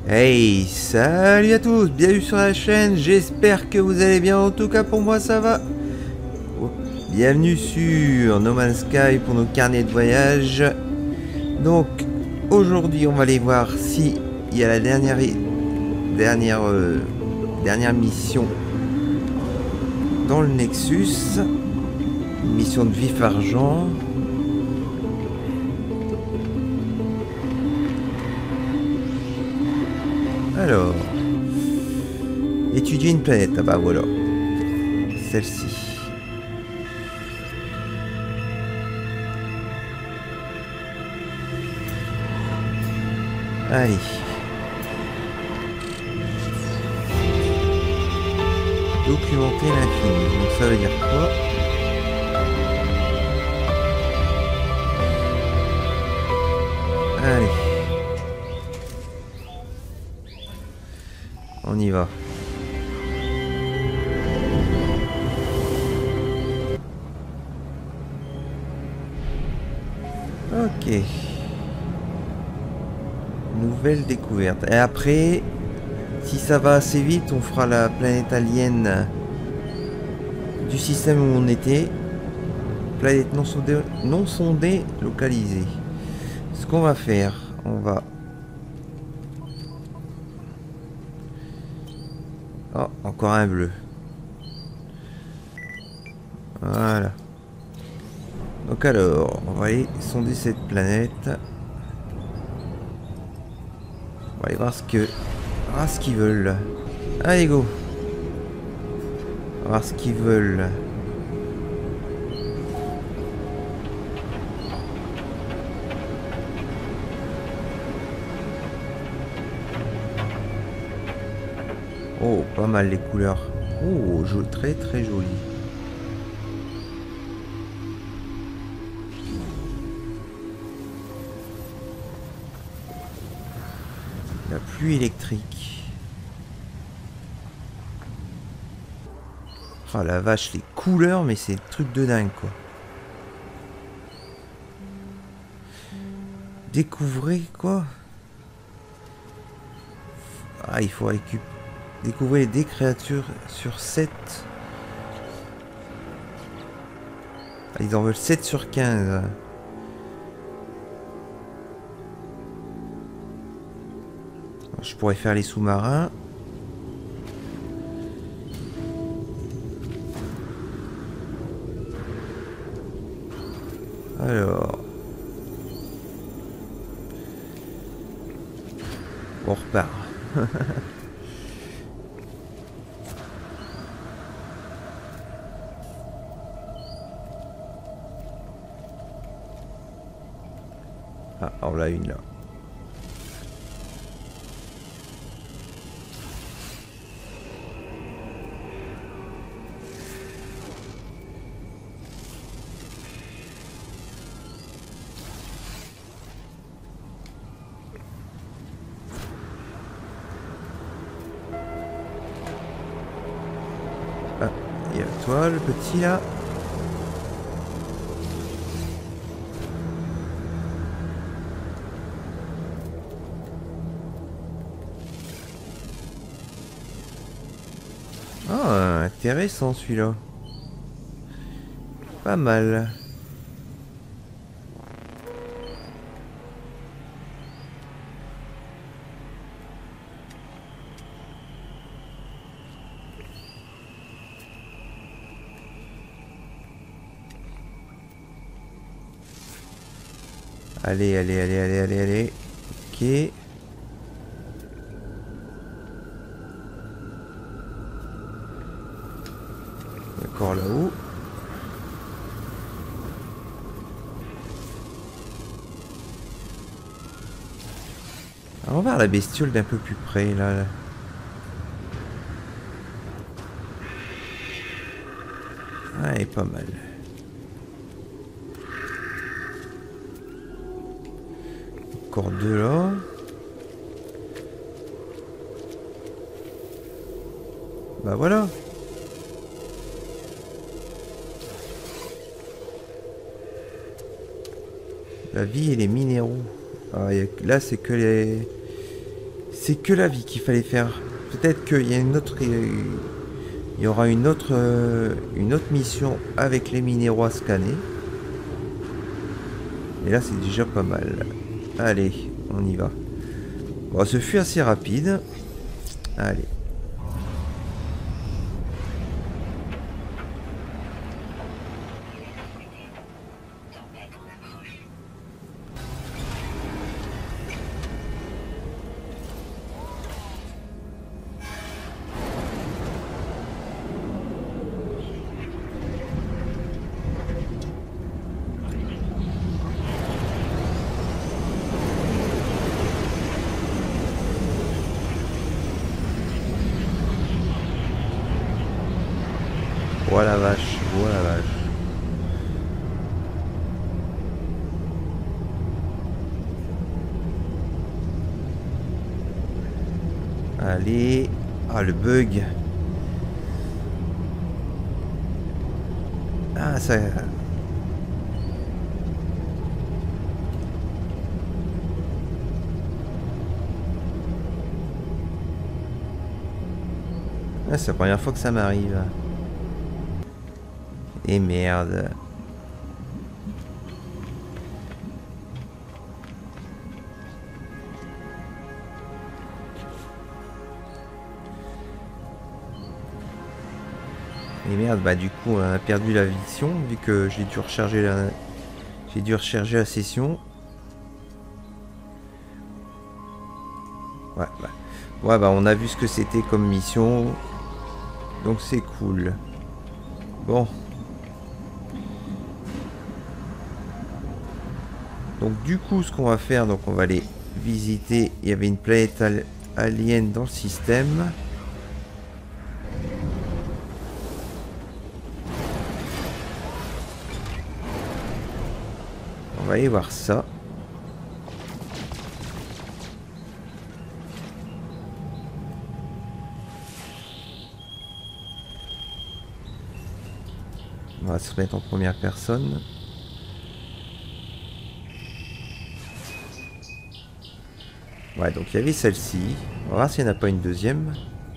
Hey, salut à tous, bienvenue sur la chaîne, j'espère que vous allez bien, en tout cas pour moi ça va. Bienvenue sur No Man's Sky pour nos carnets de voyage. Donc, aujourd'hui on va aller voir si il y a la dernière mission dans le Nexus. Une mission de vif argent. Alors, étudier une planète, ah bah voilà, celle-ci. Allez. Documenter l'infini, donc ça veut dire quoi? Allez. On y va. Ok. Nouvelle découverte. Et après, si ça va assez vite, on fera la planète alien du système où on était. Planète non sondée localisée. Ce qu'on va faire, on va... Oh, encore un bleu. Voilà. Donc alors, on va aller sonder cette planète. On va aller voir ce qu'ils veulent. Allez, go. On va voir ce qu'ils veulent. Oh, pas mal les couleurs. Oh, très très joli. La pluie électrique. Oh la vache, les couleurs, mais c'est un truc de dingue quoi. Découvrez quoi? Ah, il faut découvrir des créatures sur 7. Ah, ils en veulent 7 sur 15. Je pourrais faire les sous-marins. Alors. On repart. Ah, on l'a une là. Ah, il y a toi le petit là. Ah, intéressant celui-là. Pas mal. Allez, allez, allez, allez, allez, allez. Ok. Encore là-haut. On va voir la bestiole d'un peu plus près là. Ah, elle est pas mal. Encore deux là. Bah voilà. La vie et les minéraux. Ah, là c'est que c'est que la vie qu'il fallait faire. Peut-être qu'il y a une autre... Il y aura une autre mission avec les minéraux à scanner. Et là, c'est déjà pas mal. Allez, on y va. Bon, ce fut assez rapide. Allez. Oh la vache, oh la vache. Allez. Ah, le bug. Ah, ça... Ah, c'est la première fois que ça m'arrive. Et merde. Et merde, bah du coup on a perdu la vision vu que j'ai dû recharger la session. Ouais, bah. Ouais, bah on a vu ce que c'était comme mission. Donc c'est cool. Bon. Donc du coup ce qu'on va faire, donc on va aller visiter. Il y avait une planète alien dans le système. On va aller voir ça. On va se mettre en première personne. Ouais, donc il y avait celle-ci. On va voir s'il n'y en a pas une deuxième.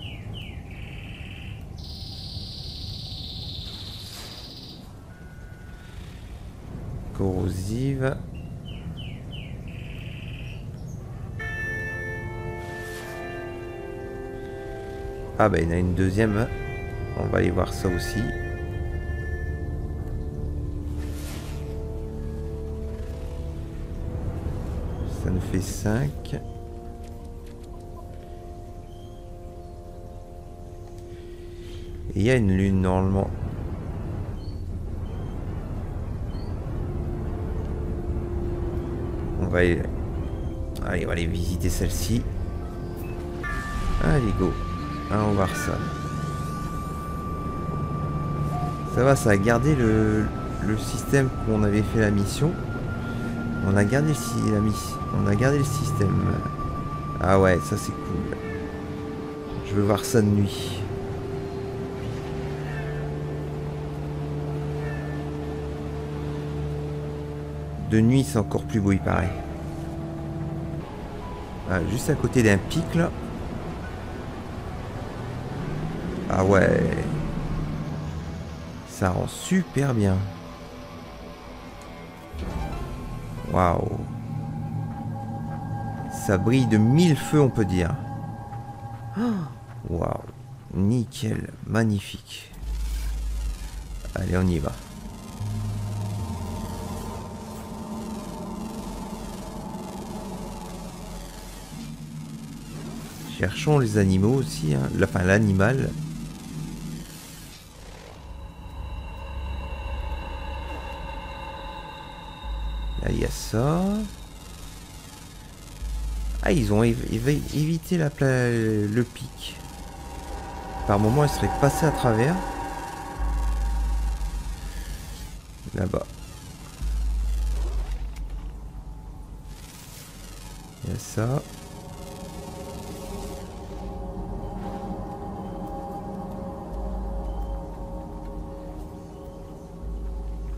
Corrosive. Ah bah il y en a une deuxième. On va aller voir ça aussi. Ça nous fait 5. Et il y a une lune normalement. On va aller... Allez, on va aller visiter celle-ci. Allez, go. Ah, on va voir ça. Ça va, ça a gardé le système qu'on avait fait la mission. On a gardé la mission. On a gardé le système. Ah ouais, ça c'est cool. Je veux voir ça de nuit. De nuit, c'est encore plus beau, il paraît. Ah, juste à côté d'un pic, là. Ah ouais. Ça rend super bien. Waouh. Ça brille de 1000 feux, on peut dire. Waouh. Nickel. Magnifique. Allez, on y va. Cherchons les animaux aussi, hein. Enfin, l'animal. Là, il y a ça. Ah, ils ont évité le pic. Par moment, ils seraient passés à travers. Là-bas. Il y a ça.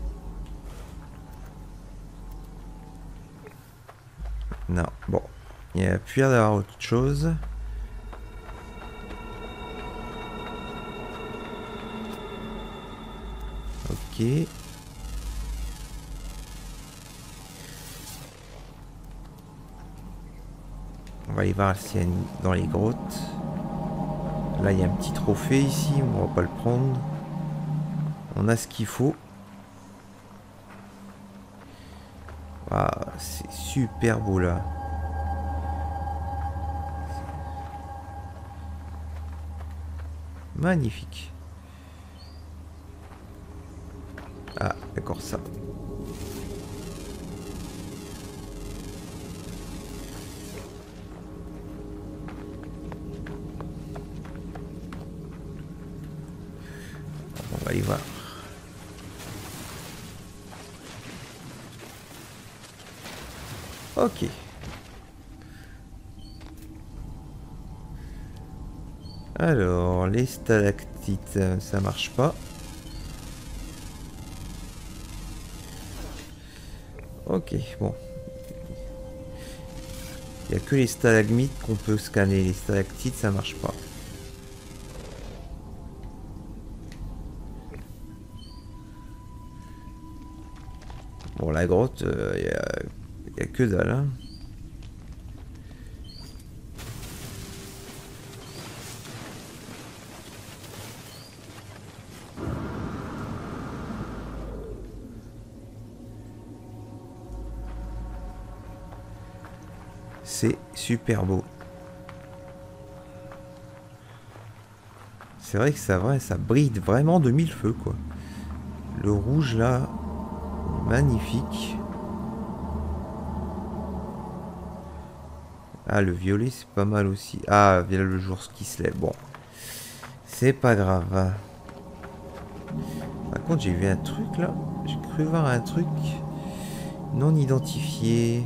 Non, bon. Il y a plus l'air d'avoir autre chose. Ok. On va aller voir s'il y a dans les grottes. Là, il y a un petit trophée ici. On va pas le prendre. On a ce qu'il faut. Ah, c'est super beau là. Magnifique. Ah, d'accord, ça. On va aller voir. Ok. Alors, les stalactites, ça marche pas. Ok, bon. Il n'y a que les stalagmites qu'on peut scanner. Les stalactites, ça marche pas. Bon, la grotte, il y a que dalle. Hein. C'est super beau. C'est vrai que ça brille vraiment de mille feux, quoi. Le rouge, là, magnifique. Ah, le violet, c'est pas mal aussi. Ah, vient le jour qui se lève. Bon, c'est pas grave. Par contre, j'ai vu un truc, là. J'ai cru voir un truc non identifié.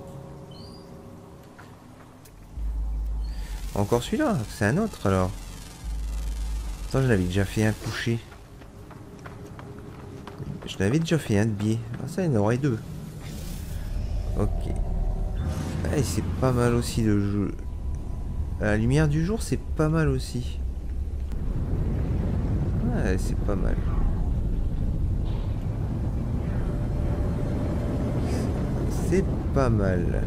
Encore celui-là, c'est un autre alors. Attends, je l'avais déjà fait un coucher. Je l'avais déjà fait un de biais. Ah, ça, il y en aurait deux. Ok. Ah, et c'est pas mal aussi le jeu. À la lumière du jour, c'est pas mal aussi. Ouais, c'est pas mal. C'est pas mal.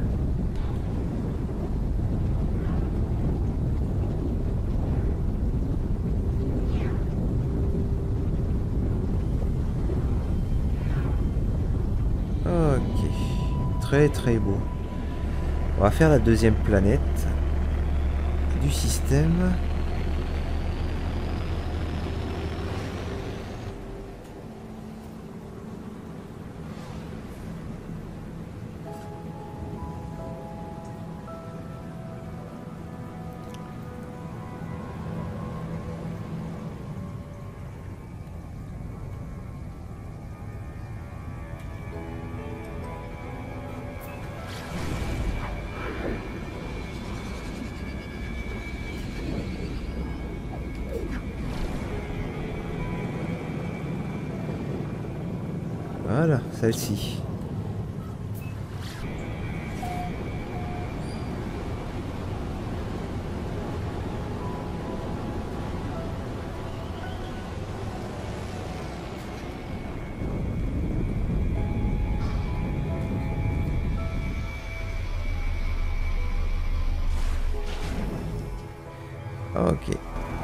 Ok, très très beau. On va faire la deuxième planète du système. Voilà, celle-ci. Ok.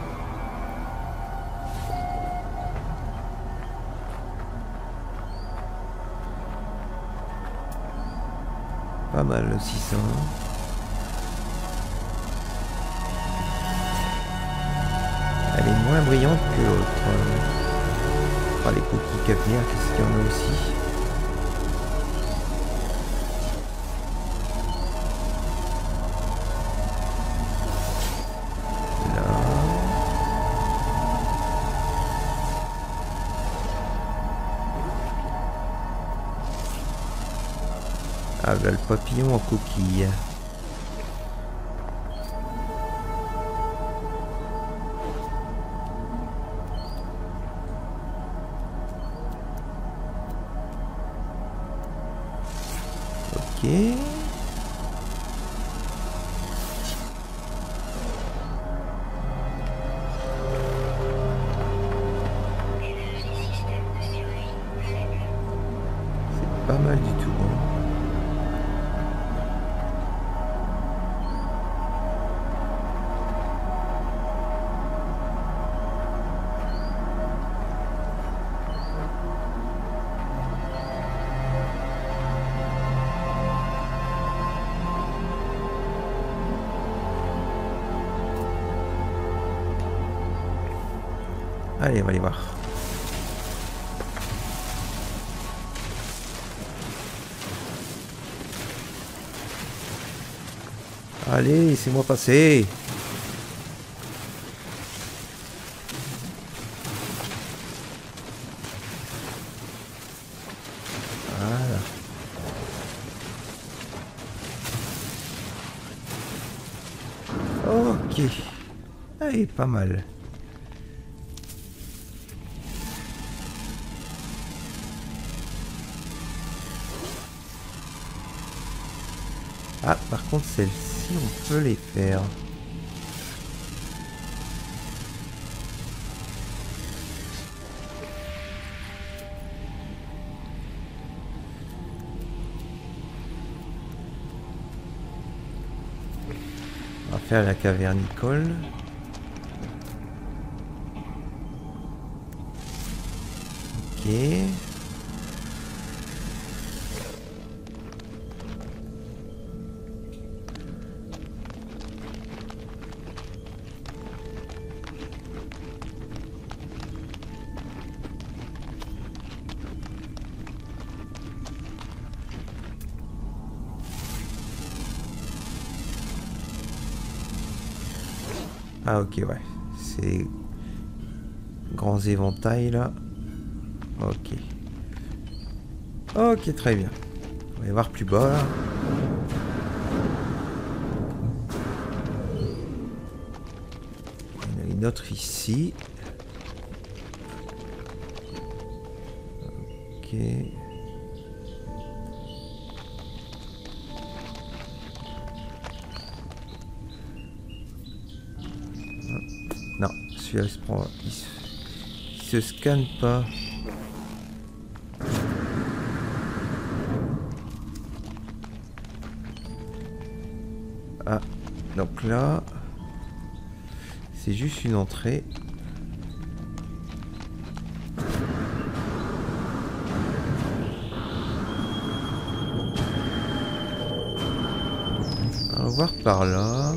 Pas mal le 600. Elle est moins brillante que l'autre. Ah, les coquilles capillaires, qu'est-ce qu'il y en a aussi? Ah, là, le papillon en coquille. Ok. pas mal du tout. Hein. Allez, on va aller voir. Allez, laissez-moi passer. Voilà. Ok. Allez, pas mal. Ah, par contre, celle-ci, on peut les faire. On va faire la cavernicole. Ok. Ah ok, ouais. C'est grands éventails là. Ok. Ok, très bien. On va y voir plus bas là. Il y en a une autre ici. Ok. Non, celui-là il se prend. Il se scanne pas. Ah, donc là, c'est juste une entrée. On va voir par là.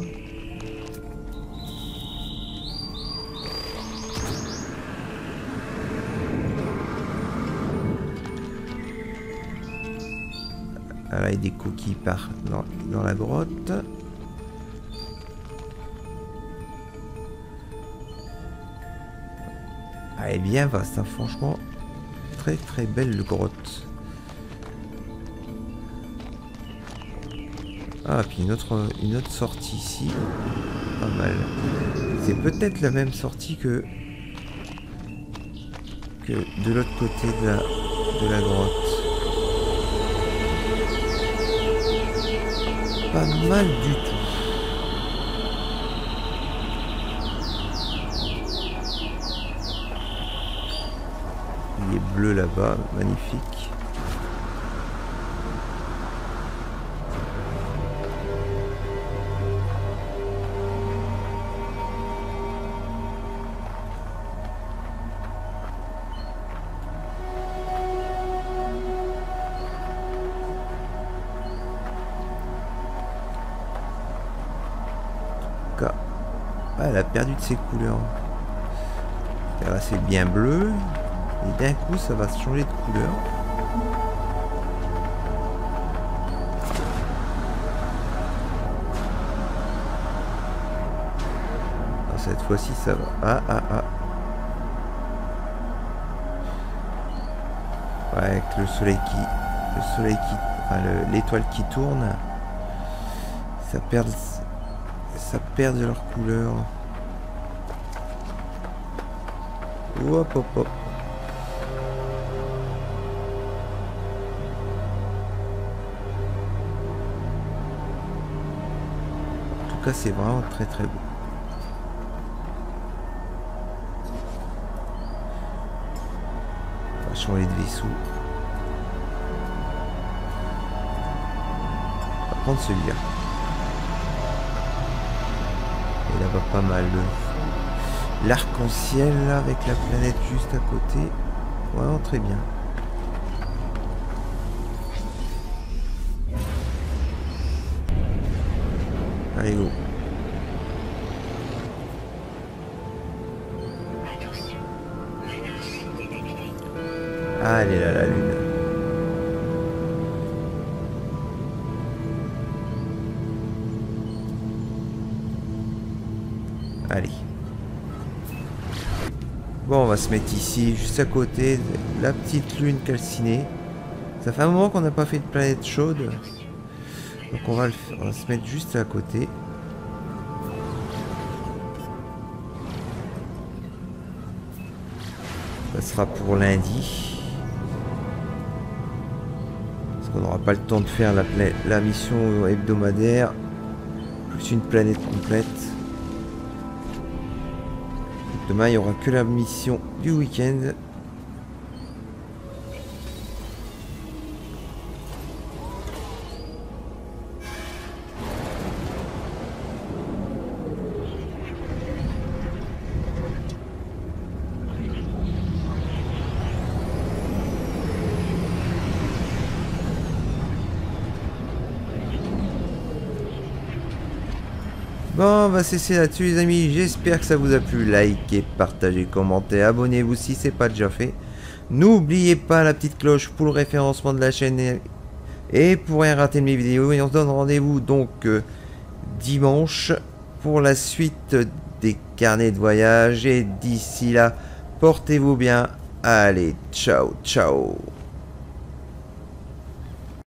Ah, là, il y a des cookies par dans la grotte. Ah, elle est bien vaste, hein, franchement. Très très belle grotte. Ah, puis une autre sortie ici. Pas mal. C'est peut-être la même sortie que de l'autre côté de la grotte. Pas mal du tout. Il est bleu là-bas, magnifique. Ah, elle a perdu de ses couleurs. Là, c'est bien bleu. Et d'un coup, ça va changer de couleur. Ah, cette fois-ci, ça va. Ah, ah, ah. Ouais, avec le soleil qui, enfin, l'étoile qui tourne, ça perd de leur couleur. Hop, hop, hop. En tout cas, c'est vraiment très très beau. On va changer de vaisseau. prendre celui-là. Et là-bas pas mal. L'arc-en-ciel là, avec la planète juste à côté. Ouais, très bien. Allez, go. Allez là, la lune. Allez. Bon, on va se mettre ici, juste à côté de la petite lune calcinée. Ça fait un moment qu'on n'a pas fait de planète chaude. Donc on va se mettre juste à côté. Ça sera pour lundi. Parce qu'on n'aura pas le temps de faire la mission hebdomadaire. Plus une planète complète. Donc demain, il n'y aura que la mission du week-end. Bon, on va cesser là-dessus les amis, j'espère que ça vous a plu, likez, partagez, commentez, abonnez-vous si c'est pas déjà fait. N'oubliez pas la petite cloche pour le référencement de la chaîne et pour rien rater de mes vidéos. Et on se donne rendez-vous donc dimanche pour la suite des carnets de voyage. Et d'ici là, portez-vous bien, allez, ciao, ciao.